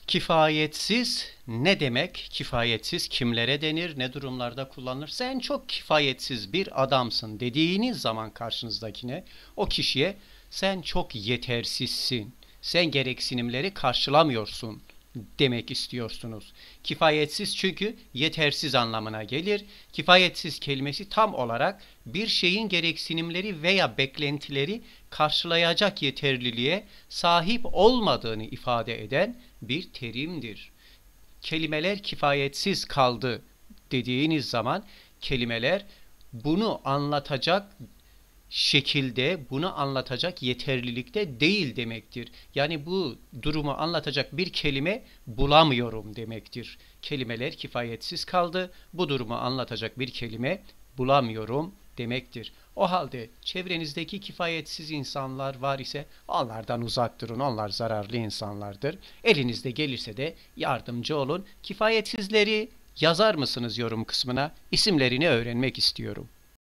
Kifayetsiz ne demek? Kifayetsiz kimlere denir? Ne durumlarda kullanılır? Sen çok kifayetsiz bir adamsın dediğiniz zaman karşınızdakine, o kişiye sen çok yetersizsin, sen gereksinimleri karşılamıyorsun demek istiyorsunuz. Kifayetsiz çünkü yetersiz anlamına gelir. Kifayetsiz kelimesi tam olarak bir şeyin gereksinimleri veya beklentileri karşılayacak yeterliliğe sahip olmadığını ifade eden bir terimdir. Kelimeler kifayetsiz kaldı dediğiniz zaman kelimeler bunu anlatacak şekilde, bunu anlatacak yeterlilikte değil demektir. Yani bu durumu anlatacak bir kelime bulamıyorum demektir. Kelimeler kifayetsiz kaldı. Bu durumu anlatacak bir kelime bulamıyorum demektir. O halde çevrenizdeki kifayetsiz insanlar var ise onlardan uzak durun. Onlar zararlı insanlardır. Elinizde gelirse de yardımcı olun. Kifayetsizleri yazar mısınız yorum kısmına? İsimlerini öğrenmek istiyorum.